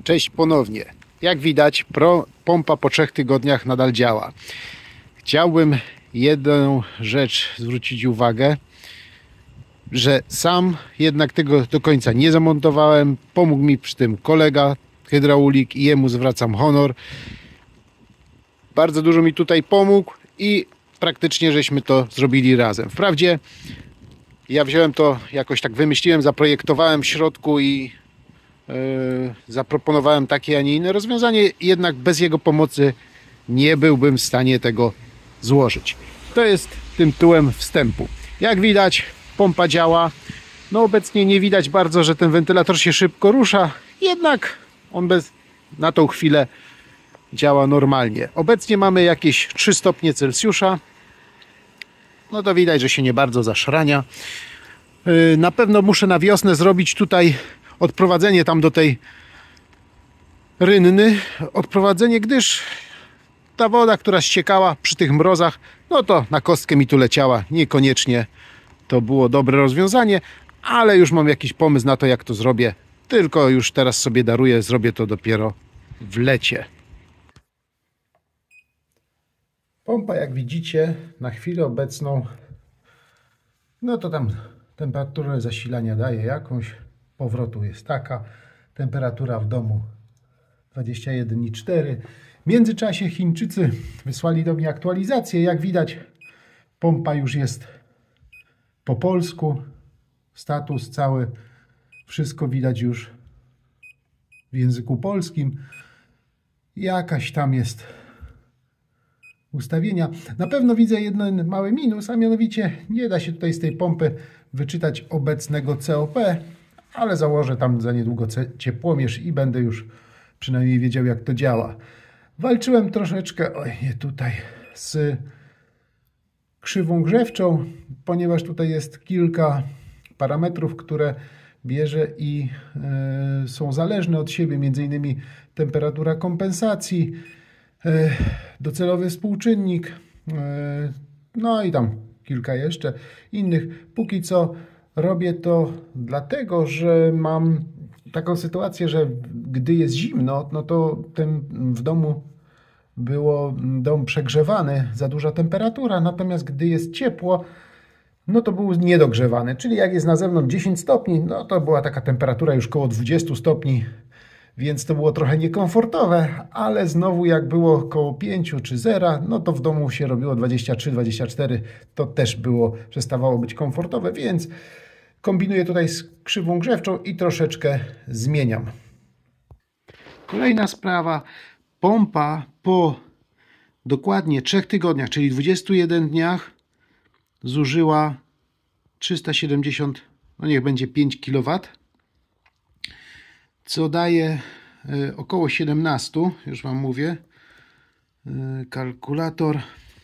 Cześć ponownie. Jak widać, pompa po 3 tygodniach nadal działa. Chciałbym jedną rzecz zwrócić uwagę, że sam jednak tego do końca nie zamontowałem. Pomógł mi przy tym kolega, hydraulik, i jemu zwracam honor. Bardzo dużo mi tutaj pomógł i praktycznie żeśmy to zrobili razem. Wprawdzie ja wziąłem to, jakoś tak wymyśliłem, zaprojektowałem w środku i zaproponowałem takie, a nie inne rozwiązanie, jednak bez jego pomocy nie byłbym w stanie tego złożyć. To jest tym tytułem wstępu. Jak widać, pompa działa. No obecnie nie widać bardzo, że ten wentylator się szybko rusza, jednak on na tą chwilę działa normalnie. Obecnie mamy jakieś 3 stopnie Celsjusza. No to widać, że się nie bardzo zaszrania. Na pewno muszę na wiosnę zrobić tutaj odprowadzenie tam do tej rynny. Odprowadzenie, gdyż ta woda, która ściekała przy tych mrozach, no to na kostkę mi tu leciała. Niekoniecznie to było dobre rozwiązanie, ale już mam jakiś pomysł na to, jak to zrobię. Tylko już teraz sobie daruję, zrobię to dopiero w lecie. Pompa, jak widzicie, na chwilę obecną, no to tam temperaturę zasilania daje jakąś. Powrotu jest taka. Temperatura w domu 21,4. W międzyczasie Chińczycy wysłali do mnie aktualizację. Jak widać, pompa już jest po polsku. Status cały, wszystko widać już w języku polskim. Jakaś tam jest ustawienia. Na pewno widzę jeden mały minus, a mianowicie nie da się tutaj z tej pompy wyczytać obecnego COP, ale założę tam za niedługo ciepłomierz i będę już przynajmniej wiedział, jak to działa. Walczyłem troszeczkę tutaj z krzywą grzewczą, ponieważ tutaj jest kilka parametrów, które bierze i są zależne od siebie, m.in. temperatura kompensacji, docelowy współczynnik, no i tam kilka jeszcze innych. Póki co robię to dlatego, że mam taką sytuację, że gdy jest zimno, no to w domu było dom przegrzewany, za duża temperatura, natomiast gdy jest ciepło, no to był niedogrzewany, czyli jak jest na zewnątrz 10 stopni, no to była taka temperatura już koło 20 stopni, więc to było trochę niekomfortowe, ale znowu jak było koło 5 czy 0, no to w domu się robiło 23-24, to też przestawało być komfortowe, więc kombinuję tutaj z krzywą grzewczą i troszeczkę zmieniam. Kolejna sprawa, pompa po dokładnie 3 tygodniach, czyli 21 dniach zużyła 370, no niech będzie 5 kW, co daje około 17, już wam mówię, kalkulator,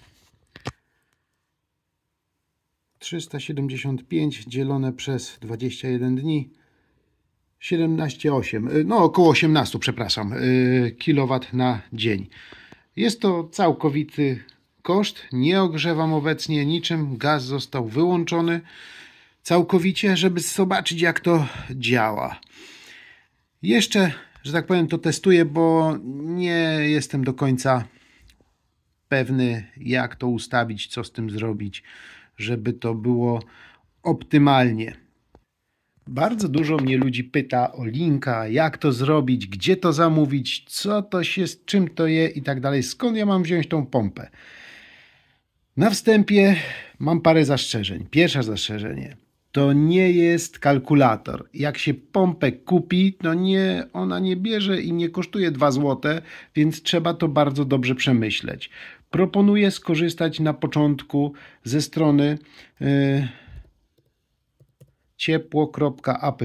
375 dzielone przez 21 dni, 17,8, no około 18, przepraszam, kW na dzień. Jest to całkowity koszt, nie ogrzewam obecnie niczym, gaz został wyłączony całkowicie, żeby zobaczyć, jak to działa. Jeszcze, że tak powiem, to testuję, bo nie jestem do końca pewny, jak to ustawić, co z tym zrobić, żeby to było optymalnie. Bardzo dużo mnie ludzi pyta o linka, jak to zrobić, gdzie to zamówić, co to się, z czym to je i tak dalej. Skąd ja mam wziąć tą pompę? Na wstępie mam parę zastrzeżeń. Pierwsze zastrzeżenie. To nie jest kalkulator. Jak się pompę kupi, to ona nie bierze i nie kosztuje 2 zł, więc trzeba to bardzo dobrze przemyśleć. Proponuję skorzystać na początku ze strony ciepło.app.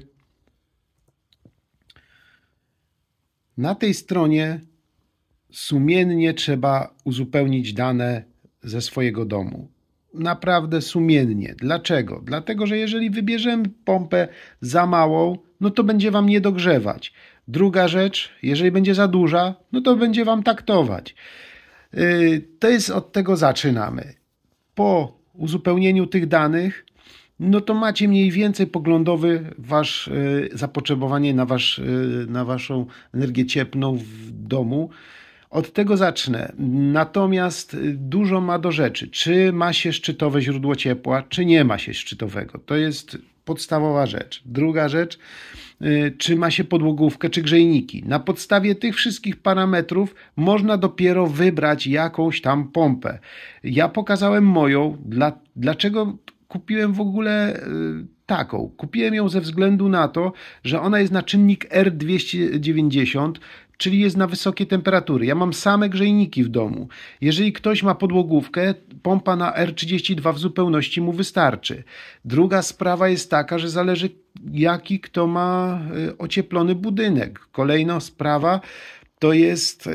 Na tej stronie sumiennie trzeba uzupełnić dane ze swojego domu. Naprawdę sumiennie. Dlaczego? Dlatego, że jeżeli wybierzemy pompę za małą, no to będzie wam nie dogrzewać. Druga rzecz, jeżeli będzie za duża, no to będzie wam taktować. To jest od tego zaczynamy. Po uzupełnieniu tych danych no to macie mniej więcej poglądowy zapotrzebowanie na waszą energię cieplną w domu. Od tego zacznę. Natomiast dużo ma do rzeczy. Czy ma się szczytowe źródło ciepła, czy nie ma się szczytowego. To jest podstawowa rzecz. Druga rzecz, czy ma się podłogówkę, czy grzejniki. Na podstawie tych wszystkich parametrów można dopiero wybrać jakąś tam pompę. Ja pokazałem moją. Dlaczego kupiłem w ogóle taką? Kupiłem ją ze względu na to, że ona jest na czynnik R290, czyli jest na wysokie temperatury. Ja mam same grzejniki w domu. Jeżeli ktoś ma podłogówkę, pompa na R32 w zupełności mu wystarczy. Druga sprawa jest taka, że zależy jaki kto ma ocieplony budynek. Kolejna sprawa to jest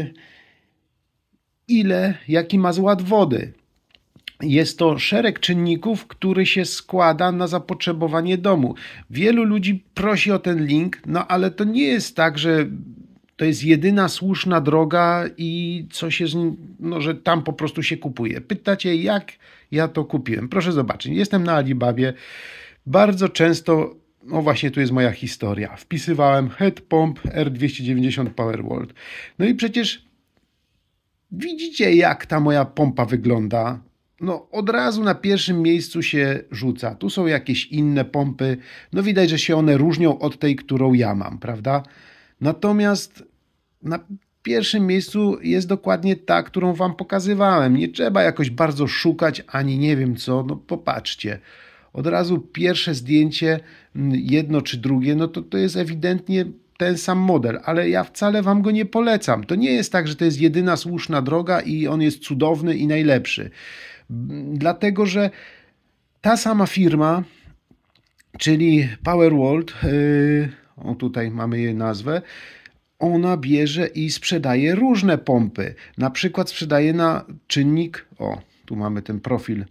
jaki ma zład wody. Jest to szereg czynników, który się składa na zapotrzebowanie domu. Wielu ludzi prosi o ten link, no ale to nie jest tak, że to jest jedyna słuszna droga i coś jest, no, że tam po prostu się kupuje. Pytacie, jak ja to kupiłem? Proszę zobaczyć, jestem na Alibabie. Bardzo często, no właśnie tu jest moja historia. Wpisywałem head pump R290 Powerwall. No i przecież widzicie, jak ta moja pompa wygląda. No od razu na pierwszym miejscu się rzuca. Tu są jakieś inne pompy. No widać, że się one różnią od tej, którą ja mam, prawda? Natomiast na pierwszym miejscu jest dokładnie ta, którą wam pokazywałem. Nie trzeba jakoś bardzo szukać, ani nie wiem co. No popatrzcie. Od razu pierwsze zdjęcie, jedno czy drugie, no to jest ewidentnie ten sam model, ale ja wcale wam go nie polecam. To nie jest tak, że to jest jedyna słuszna droga i on jest cudowny i najlepszy. Dlatego, że ta sama firma, czyli Powerwall, o tutaj mamy jej nazwę, ona bierze i sprzedaje różne pompy. Na przykład sprzedaje na czynnik, o tu mamy ten profil,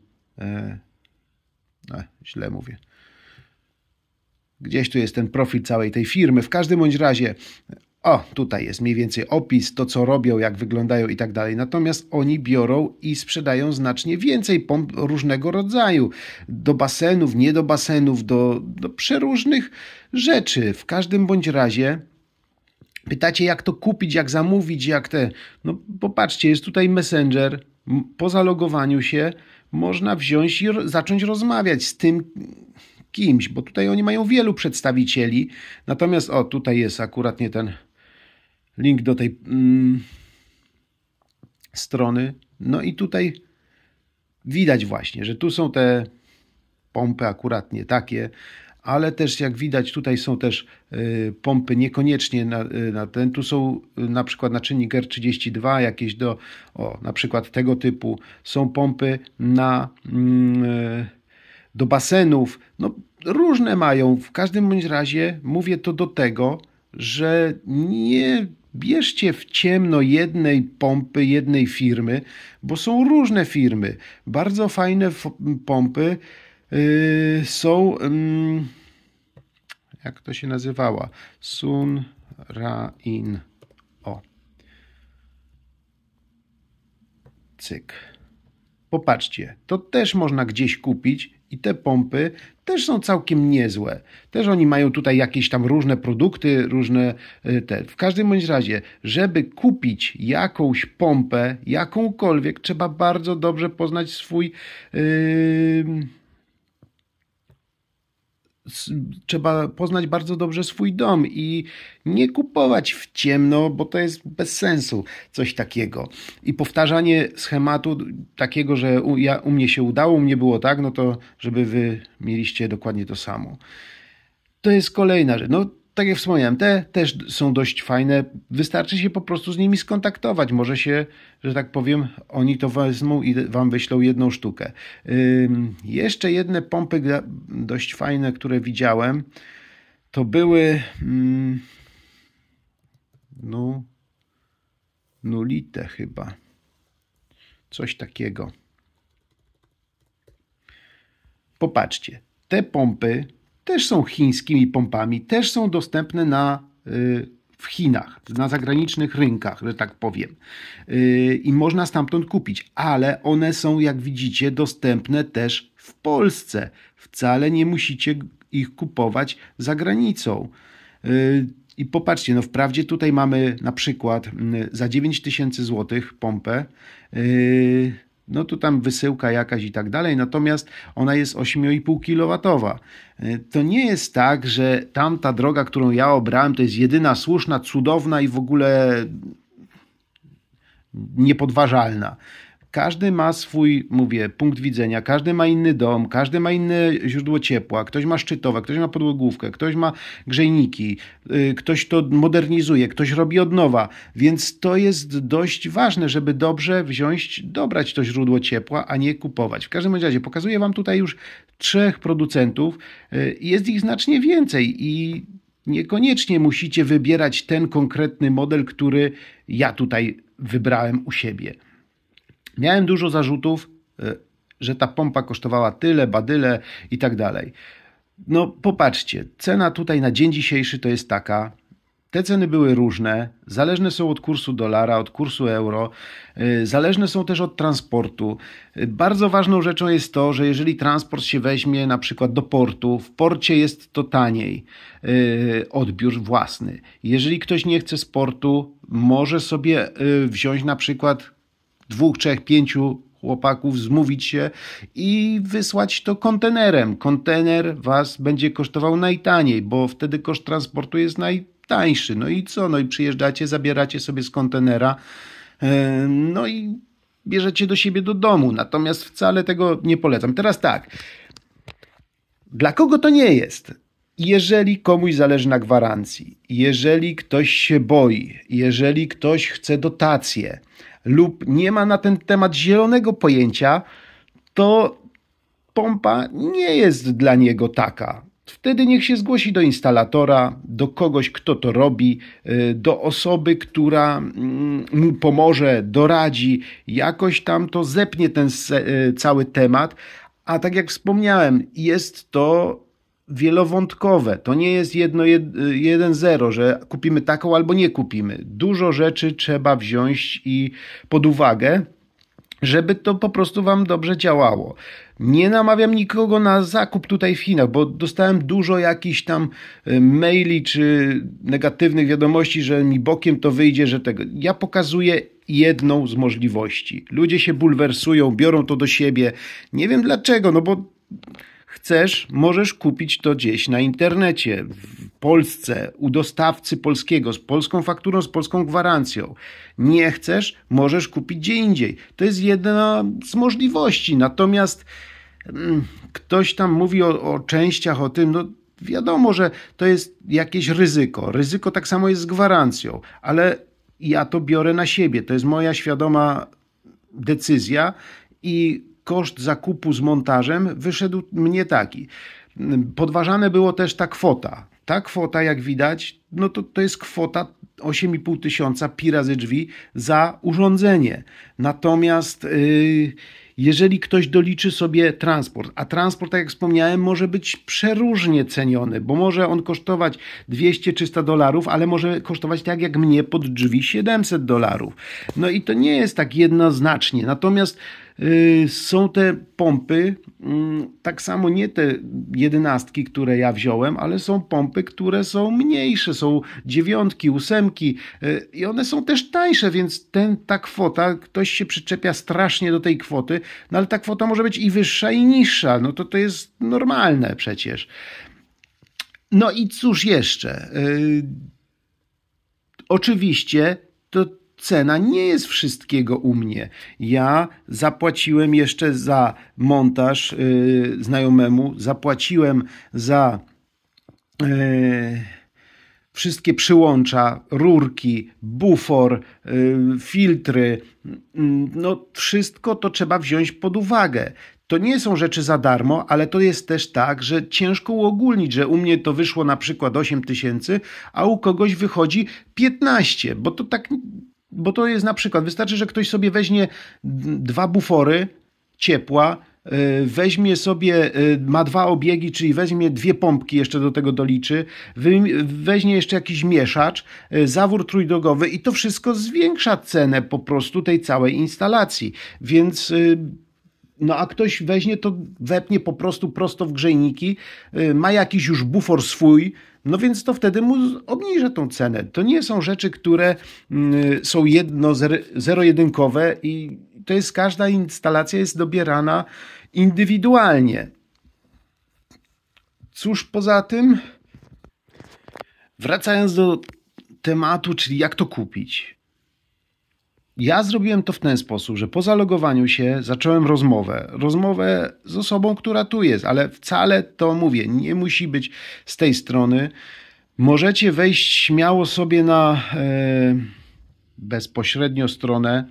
źle mówię. Gdzieś tu jest ten profil całej tej firmy. W każdym bądź razie, tutaj jest mniej więcej opis, to co robią, jak wyglądają i tak dalej. Natomiast oni biorą i sprzedają znacznie więcej pomp różnego rodzaju. Do basenów, nie do basenów, do przeróżnych rzeczy. W każdym bądź razie pytacie, jak to kupić, jak zamówić, jak te... No popatrzcie, jest tutaj Messenger. Po zalogowaniu się można wziąć i zacząć rozmawiać z tym kimś, bo tutaj oni mają wielu przedstawicieli. Natomiast tutaj jest akurat nie ten link do tej strony. No i tutaj widać właśnie, że tu są te pompy akurat nie takie, ale też jak widać tutaj są też pompy niekoniecznie na ten. Tu są na przykład na czynnik R32 jakieś na przykład tego typu. Są pompy do basenów. No różne mają. W każdym bądź razie mówię to do tego, że nie bierzcie w ciemno jednej pompy, jednej firmy, bo są różne firmy. Bardzo fajne pompy są, jak to się nazywała? Sunrain. Cyk. Popatrzcie, to też można gdzieś kupić i te pompy też są całkiem niezłe. Też oni mają tutaj jakieś tam różne produkty, różne te. W każdym bądź razie, żeby kupić jakąś pompę, jakąkolwiek, trzeba bardzo dobrze poznać trzeba poznać bardzo dobrze swój dom i nie kupować w ciemno, bo to jest bez sensu coś takiego. I powtarzanie schematu takiego, że u mnie się udało, u mnie było tak, no to żeby wy mieliście dokładnie to samo. To jest kolejna rzecz. No tak jak wspomniałem, te też są dość fajne. Wystarczy się po prostu z nimi skontaktować. Może się, że tak powiem, oni to wezmą i wam wyślą jedną sztukę. Jeszcze jedne pompy dość fajne, które widziałem, to były Nulite chyba. Coś takiego. Popatrzcie, te pompy też są chińskimi pompami, też są dostępne w Chinach, na zagranicznych rynkach, że tak powiem. I można stamtąd kupić, ale one są, jak widzicie, dostępne też w w Polsce. Wcale nie musicie ich kupować za granicą. I popatrzcie, no wprawdzie tutaj mamy na przykład za 9000 zł pompę, no tu tam wysyłka jakaś i tak dalej, natomiast ona jest 8,5 kW. To nie jest tak, że tamta droga, którą ja obrałem, to jest jedyna słuszna, cudowna i w ogóle niepodważalna. Każdy ma swój, mówię, punkt widzenia, każdy ma inny dom, każdy ma inne źródło ciepła, ktoś ma szczytowe, ktoś ma podłogówkę, ktoś ma grzejniki, ktoś to modernizuje, ktoś robi od nowa, więc to jest dość ważne, żeby dobrze dobrać to źródło ciepła, a nie kupować. W każdym razie pokazuję Wam tutaj już 3 producentów, jest ich znacznie więcej i niekoniecznie musicie wybierać ten konkretny model, który ja tutaj wybrałem u siebie. Miałem dużo zarzutów, że ta pompa kosztowała tyle, badyle i tak dalej. No popatrzcie, cena tutaj na dzień dzisiejszy to jest taka. Te ceny były różne, zależne są od kursu dolara, od kursu euro, zależne są też od transportu. Bardzo ważną rzeczą jest to, że jeżeli transport się weźmie na przykład do portu, w porcie jest to taniej, odbiór własny. Jeżeli ktoś nie chce z portu, może sobie wziąć na przykład 2, 3, 5 chłopaków, zmówić się i wysłać to kontenerem. Kontener Was będzie kosztował najtaniej, bo wtedy koszt transportu jest najtańszy. No i co? No i przyjeżdżacie, zabieracie sobie z kontenera, no i bierzecie do siebie do domu. Natomiast wcale tego nie polecam. Teraz tak, dla kogo to nie jest? Jeżeli komuś zależy na gwarancji, jeżeli ktoś się boi, jeżeli ktoś chce dotację lub nie ma na ten temat zielonego pojęcia, to pompa nie jest dla niego taka. Wtedy niech się zgłosi do instalatora, do kogoś, kto to robi, do osoby, która mu pomoże, doradzi, jakoś tam to zepnie ten cały temat. A tak jak wspomniałem, jest to wielowątkowe. To nie jest 1-0, że kupimy taką albo nie kupimy. Dużo rzeczy trzeba wziąć pod uwagę, żeby to po prostu Wam dobrze działało. Nie namawiam nikogo na zakup tutaj w Chinach, bo dostałem dużo jakichś tam maili czy negatywnych wiadomości, że mi bokiem to wyjdzie, że tego. Ja pokazuję jedną z możliwości. Ludzie się bulwersują, biorą to do siebie. Nie wiem dlaczego, no bo chcesz, możesz kupić to gdzieś na internecie, w Polsce, u dostawcy polskiego, z polską fakturą, z polską gwarancją. Nie chcesz, możesz kupić gdzie indziej. To jest jedna z możliwości. Natomiast ktoś tam mówi o częściach, o tym, no wiadomo, że to jest jakieś ryzyko. Ryzyko tak samo jest z gwarancją, ale ja to biorę na siebie. To jest moja świadoma decyzja i koszt zakupu z montażem wyszedł mnie taki. Podważane było też ta kwota. Ta kwota, jak widać, no to jest kwota 8,5 tysiąca pi razy drzwi za urządzenie. Natomiast jeżeli ktoś doliczy sobie transport, a transport, tak jak wspomniałem, może być przeróżnie ceniony, bo może on kosztować $200-300, ale może kosztować tak jak mnie pod drzwi $700. No i to nie jest tak jednoznacznie. Natomiast są te pompy, tak samo nie te 11, które ja wziąłem, ale są pompy, które są mniejsze, są 9, 8 i one są też tańsze, więc ta kwota, ktoś się przyczepia strasznie do tej kwoty, no ale ta kwota może być i wyższa, i niższa, no to jest normalne przecież. No i cóż jeszcze? Oczywiście to cena nie jest wszystkiego u mnie. Ja zapłaciłem jeszcze za montaż znajomemu, zapłaciłem za wszystkie przyłącza, rurki, bufor, filtry. No wszystko to trzeba wziąć pod uwagę. To nie są rzeczy za darmo, ale to jest też tak, że ciężko uogólnić, że u mnie to wyszło na przykład 8 tysięcy, a u kogoś wychodzi 15, bo to jest na przykład, wystarczy, że ktoś sobie weźmie 2 bufory ciepła, weźmie sobie, ma 2 obiegi, czyli weźmie 2 pompki, jeszcze do tego doliczy, weźmie jeszcze jakiś mieszacz, zawór trójdrogowy i to wszystko zwiększa cenę po prostu tej całej instalacji. Więc No a ktoś weźmie to, wepnie po prostu prosto w grzejniki, ma jakiś już bufor swój, no więc to wtedy mu obniża tą cenę. To nie są rzeczy, które są zero-jedynkowe i to jest, każda instalacja jest dobierana indywidualnie. Cóż poza tym, wracając do tematu, czyli jak to kupić. Ja zrobiłem to w ten sposób, że po zalogowaniu się zacząłem rozmowę z osobą, która tu jest, ale wcale to, mówię, nie musi być z tej strony. Możecie wejść śmiało sobie na bezpośrednio stronę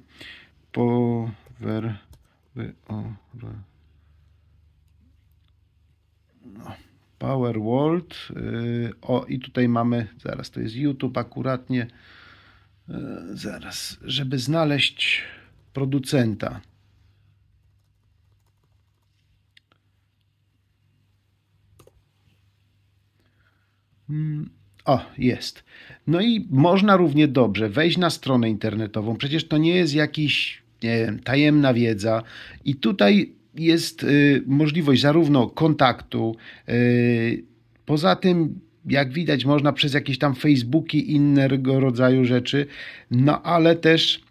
Power World. O, i tutaj mamy, zaraz, to jest YouTube akuratnie. Zaraz, żeby znaleźć producenta. O, jest. No i można równie dobrze wejść na stronę internetową. Przecież to nie jest jakiś, nie wiem, tajemna wiedza. I tutaj jest możliwość zarówno kontaktu, poza tym, jak widać, można przez jakieś tam Facebooki, innego rodzaju rzeczy, no ale też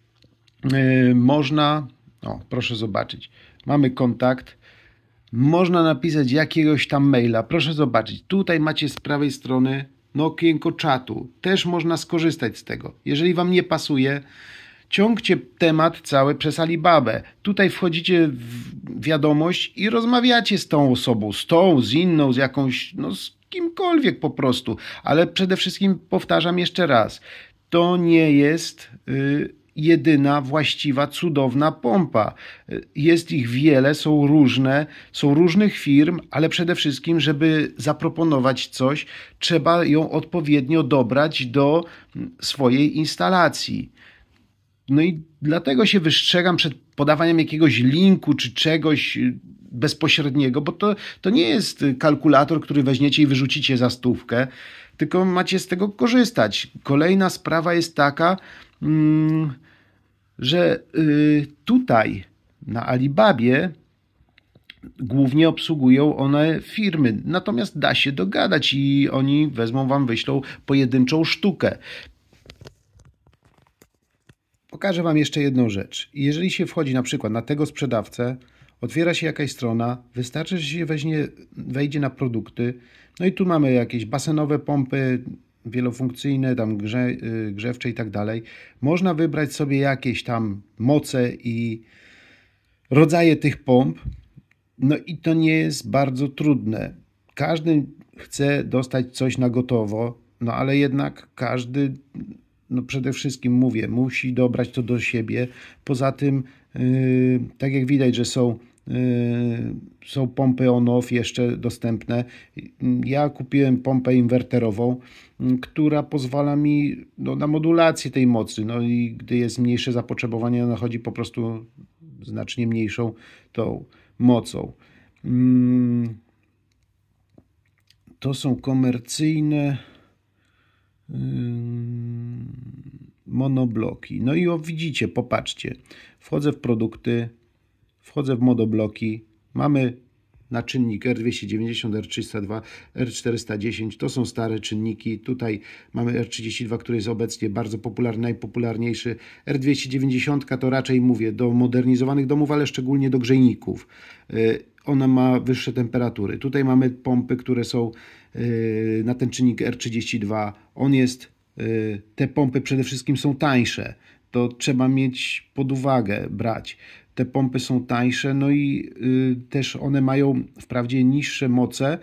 można, o proszę zobaczyć, mamy kontakt, można napisać jakiegoś tam maila, proszę zobaczyć, tutaj macie z prawej strony no, okienko czatu, też można skorzystać z tego. Jeżeli Wam nie pasuje, ciągcie temat cały przez Alibabę. Tutaj wchodzicie w wiadomość i rozmawiacie z tą osobą, z inną, z jakąś, no z kimkolwiek po prostu. Ale przede wszystkim powtarzam jeszcze raz, to nie jest jedyna właściwa, cudowna pompa. Jest ich wiele, są różne, są różnych firm, ale przede wszystkim, żeby zaproponować coś, trzeba ją odpowiednio dobrać do swojej instalacji. No i dlatego się wystrzegam przed podawaniem jakiegoś linku czy czegoś bezpośredniego, bo to nie jest kalkulator, który weźmiecie i wyrzucicie za stówkę, tylko macie z tego korzystać. Kolejna sprawa jest taka, że tutaj na Alibabie głównie obsługują one firmy, natomiast da się dogadać i oni wezmą Wam, wyślą pojedynczą sztukę. Pokażę Wam jeszcze jedną rzecz. Jeżeli się wchodzi na przykład na tego sprzedawcę, otwiera się jakaś strona, wystarczy, że się wejdzie na produkty, no i tu mamy jakieś basenowe pompy wielofunkcyjne, tam grzewcze i tak dalej. Można wybrać sobie jakieś tam moce i rodzaje tych pomp, no i to nie jest bardzo trudne. Każdy chce dostać coś na gotowo, no ale jednak każdy, no przede wszystkim mówię, musi dobrać to do siebie. Poza tym, tak jak widać, że są pompy on-off jeszcze dostępne. Ja kupiłem pompę inwerterową, która pozwala mi na modulację tej mocy. No i gdy jest mniejsze zapotrzebowanie, ona chodzi po prostu znacznie mniejszą tą mocą. To są komercyjne monobloki. No i widzicie, popatrzcie. Wchodzę w produkty, wchodzę w monobloki. Mamy na czynnik R290, R302, R410. To są stare czynniki. Tutaj mamy R32, który jest obecnie bardzo popularny, najpopularniejszy. R290 to raczej, mówię, do modernizowanych domów, ale szczególnie do grzejników. Ona ma wyższe temperatury. Tutaj mamy pompy, które są na ten czynnik R32. Te pompy przede wszystkim są tańsze. To trzeba mieć pod uwagę, brać. Te pompy są tańsze, no i też one mają wprawdzie niższe moce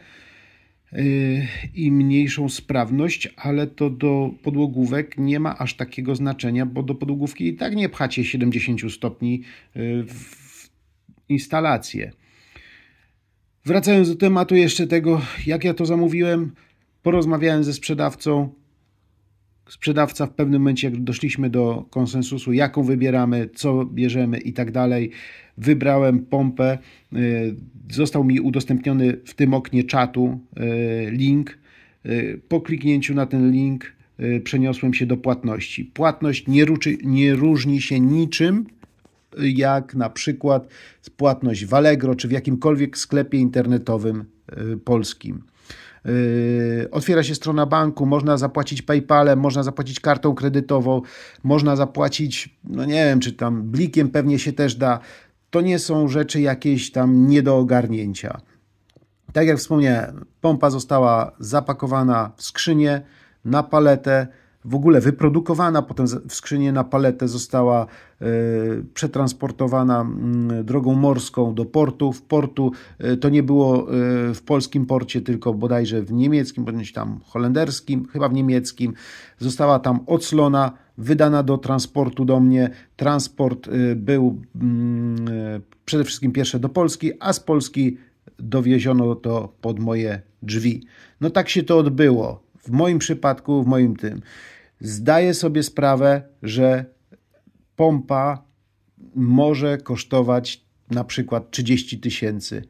i mniejszą sprawność, ale to do podłogówek nie ma aż takiego znaczenia, bo do podłogówki i tak nie pchacie 70 stopni w instalację. Wracając do tematu jeszcze tego, jak ja to zamówiłem, porozmawiałem ze sprzedawcą. Sprzedawca w pewnym momencie, jak doszliśmy do konsensusu, jaką wybieramy, co bierzemy i tak dalej, wybrałem pompę. Został mi udostępniony w tym oknie czatu link. Po kliknięciu na ten link przeniosłem się do płatności. Płatność nie różni się niczym jak na przykład płatność w Allegro czy w jakimkolwiek sklepie internetowym polskim. Otwiera się strona banku, można zapłacić PayPalem, można zapłacić kartą kredytową, można zapłacić, no nie wiem, czy tam blikiem pewnie się też da. To nie są rzeczy jakieś tam nie do ogarnięcia. Tak jak wspomniałem, pompa została zapakowana w skrzynię, na paletę, w ogóle wyprodukowana, potem w skrzynię na paletę została przetransportowana drogą morską do portu. W portu to nie było w polskim porcie, tylko bodajże w niemieckim, bądź tam holenderskim, chyba w niemieckim. Została tam oclona, wydana do transportu do mnie. Transport był przede wszystkim pierwszy do Polski, a z Polski dowieziono to pod moje drzwi. No tak się to odbyło. W moim przypadku, w moim tym. Zdaję sobie sprawę, że pompa może kosztować na przykład 30 tysięcy.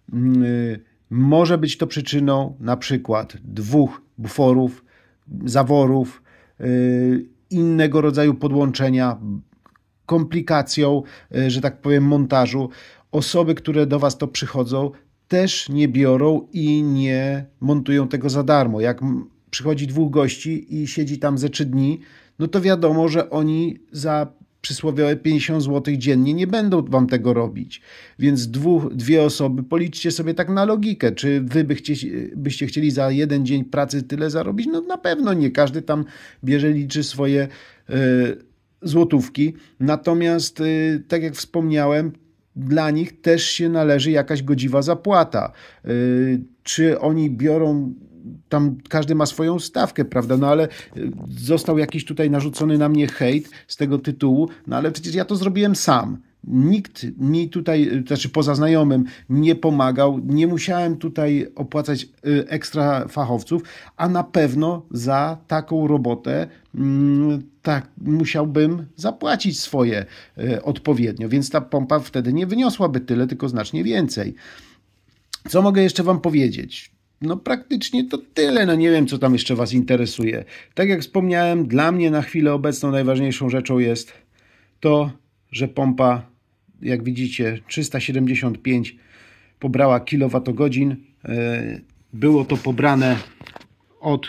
Może być to przyczyną na przykład 2 buforów, zaworów, innego rodzaju podłączenia, komplikacją, że tak powiem, montażu. Osoby, które do Was to przychodzą, też nie biorą i nie montują tego za darmo. Jak przychodzi 2 gości i siedzi tam ze 3 dni, no to wiadomo, że oni za przysłowiowe 50 zł dziennie nie będą Wam tego robić. Więc 2 osoby, policzcie sobie tak na logikę. Czy Wy byście chcieli za 1 dzień pracy tyle zarobić? No na pewno nie. Każdy tam bierze, liczy swoje złotówki. Natomiast, tak jak wspomniałem, dla nich też się należy jakaś godziwa zapłata. Czy oni biorą, tam każdy ma swoją stawkę, prawda? No ale został jakiś tutaj narzucony na mnie hejt z tego tytułu, no ale przecież ja to zrobiłem sam. Nikt mi tutaj, znaczy poza znajomym, nie pomagał, nie musiałem tutaj opłacać ekstra fachowców, a na pewno za taką robotę tak musiałbym zapłacić swoje odpowiednio, więc ta pompa wtedy nie wyniosłaby tyle, tylko znacznie więcej. Co mogę jeszcze Wam powiedzieć? No praktycznie to tyle, no nie wiem, co tam jeszcze Was interesuje. Tak jak wspomniałem, dla mnie na chwilę obecną najważniejszą rzeczą jest to, że pompa, jak widzicie, 375 pobrała kilowatogodzin. Było to pobrane od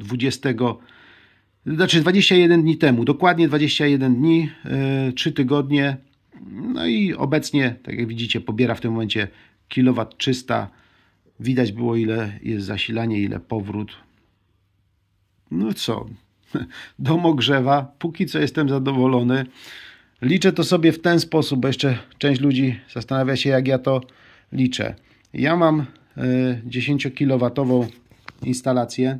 21 dni temu, dokładnie 21 dni, 3 tygodnie. No i obecnie, tak jak widzicie, pobiera w tym momencie kilowat 300. Widać było, ile jest zasilanie, ile powrót. No co, dom ogrzewa. Póki co jestem zadowolony. Liczę to sobie w ten sposób, bo jeszcze część ludzi zastanawia się, jak ja to liczę. Ja mam 10-kilowatową instalację.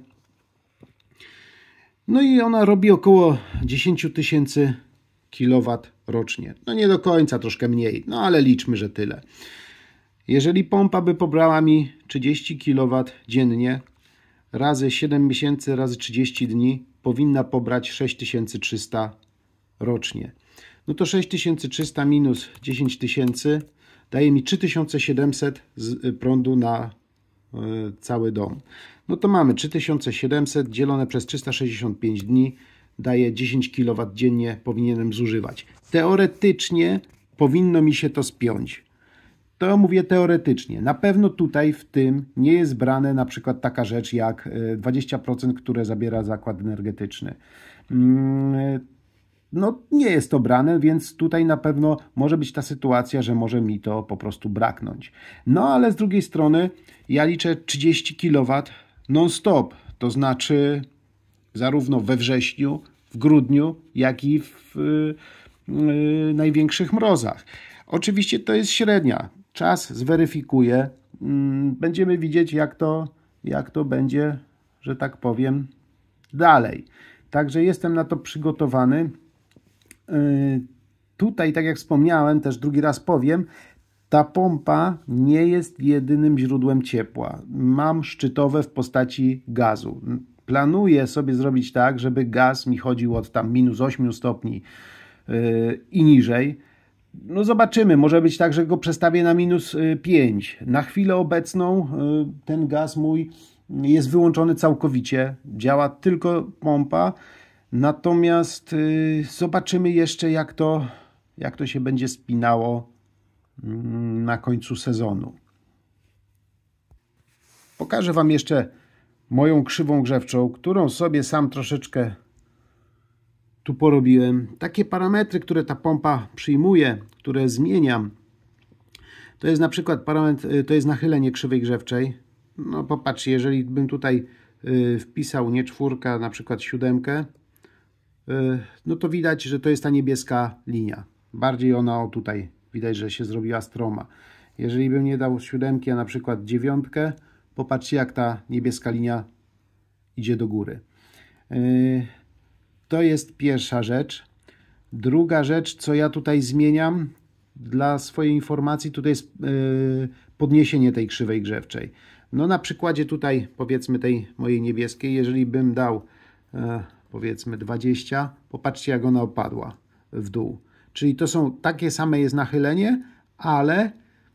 No i ona robi około 10 tysięcy kilowat rocznie. No nie do końca, troszkę mniej, no ale liczmy, że tyle. Jeżeli pompa by pobrała mi 30 kW dziennie, razy 7 miesięcy, razy 30 dni, powinna pobrać 6300 rocznie. No to 6300 minus 10 tysięcy daje mi 3700 z prądu na cały dom. No to mamy 3700 dzielone przez 365 dni daje 10 kW dziennie powinienem zużywać. Teoretycznie powinno mi się to spiąć. To mówię teoretycznie. Na pewno tutaj w tym nie jest brane na przykład taka rzecz jak 20%, które zabiera zakład energetyczny. No nie jest to brane, więc tutaj na pewno może być ta sytuacja, że może mi to po prostu braknąć. No ale z drugiej strony ja liczę 30 kW non-stop, to znaczy zarówno we wrześniu, w grudniu, jak i w największych mrozach. Oczywiście to jest średnia. Czas zweryfikuje. Będziemy widzieć, jak to będzie, że tak powiem, dalej. Także jestem na to przygotowany. Tutaj, tak jak wspomniałem, też drugi raz powiem, ta pompa nie jest jedynym źródłem ciepła. Mam szczytowe w postaci gazu. Planuję sobie zrobić tak, żeby gaz mi chodził od tam minus 8 stopni i niżej. No zobaczymy, może być tak, że go przestawię na minus 5. Na chwilę obecną ten gaz mój jest wyłączony całkowicie, działa tylko pompa, natomiast zobaczymy jeszcze, jak jak to się będzie spinało na końcu sezonu. Pokażę Wam jeszcze moją krzywą grzewczą, którą sobie sam troszeczkę tu porobiłem. Takie parametry, które ta pompa przyjmuje, które zmieniam, to jest na przykład parametr, to jest nachylenie krzywej grzewczej. No popatrzcie, jeżeli bym tutaj wpisał nie 4, na przykład 7, no to widać, że to jest ta niebieska linia. Bardziej ona tutaj widać, że się zrobiła stroma. Jeżeli bym nie dał 7, a na przykład 9, popatrzcie, jak ta niebieska linia idzie do góry. To jest pierwsza rzecz. Druga rzecz, co ja tutaj zmieniam dla swojej informacji, tutaj jest podniesienie tej krzywej grzewczej. No na przykładzie tutaj, powiedzmy tej mojej niebieskiej, jeżeli bym dał powiedzmy 20, popatrzcie, jak ona opadła w dół. Czyli to są takie same jest nachylenie, ale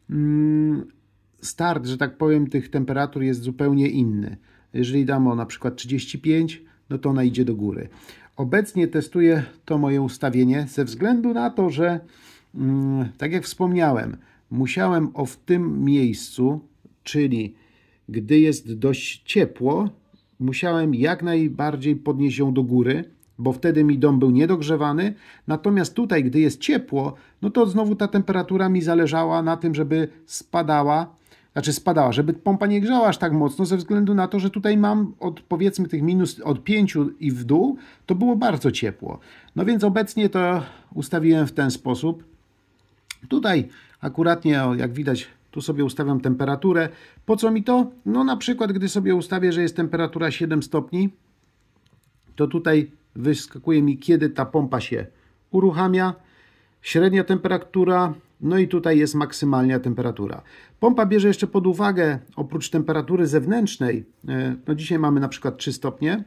start, że tak powiem, tych temperatur jest zupełnie inny. Jeżeli damy na przykład 35, no to ona idzie do góry. Obecnie testuję to moje ustawienie ze względu na to, że tak jak wspomniałem, musiałem w tym miejscu, czyli gdy jest dość ciepło, musiałem jak najbardziej podnieść ją do góry, bo wtedy mi dom był niedogrzewany. Natomiast tutaj, gdy jest ciepło, no to znowu ta temperatura mi zależała na tym, żeby spadała, żeby pompa nie grzała aż tak mocno, ze względu na to, że tutaj mam od powiedzmy tych minus od 5 i w dół, to było bardzo ciepło. No więc obecnie to ustawiłem w ten sposób. Tutaj akuratnie, jak widać, tu sobie ustawiam temperaturę. Po co mi to? No na przykład, gdy sobie ustawię, że jest temperatura 7 stopni, to tutaj wyskakuje mi, kiedy ta pompa się uruchamia, średnia temperatura, no i tutaj jest maksymalna temperatura. Pompa bierze jeszcze pod uwagę, oprócz temperatury zewnętrznej, no dzisiaj mamy na przykład 3 stopnie,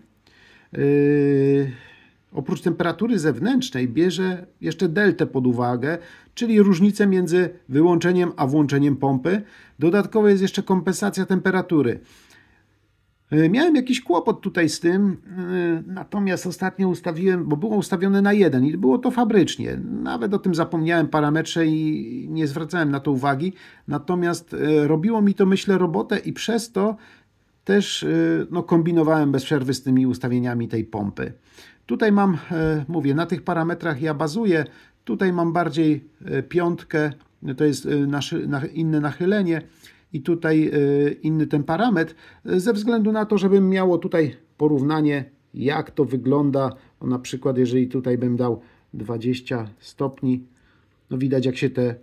oprócz temperatury zewnętrznej bierze jeszcze deltę pod uwagę, czyli różnicę między wyłączeniem a włączeniem pompy. Dodatkowo jest jeszcze kompensacja temperatury. Miałem jakiś kłopot tutaj z tym, natomiast ostatnio ustawiłem, bo było ustawione na 1 i było to fabrycznie. Nawet o tym zapomniałem parametrze i nie zwracałem na to uwagi. Natomiast robiło mi to, myślę, robotę i przez to też no, kombinowałem bez przerwy z tymi ustawieniami tej pompy. Tutaj mam, mówię, na tych parametrach ja bazuję. Tutaj mam bardziej 5, to jest inne nachylenie. I tutaj inny ten parametr, ze względu na to, żebym miało tutaj porównanie, jak to wygląda. No, na przykład, jeżeli tutaj bym dał 20 stopni, no widać, jak się te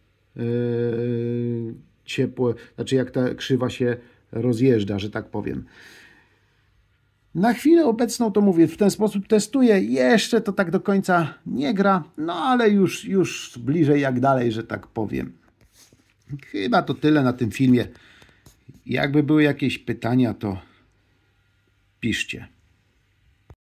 ciepłe, znaczy jak ta krzywa się rozjeżdża, że tak powiem. Na chwilę obecną to mówię, w ten sposób testuję. Jeszcze to tak do końca nie gra, no ale już bliżej jak dalej, że tak powiem. Chyba to tyle na tym filmie. Jakby były jakieś pytania, to piszcie.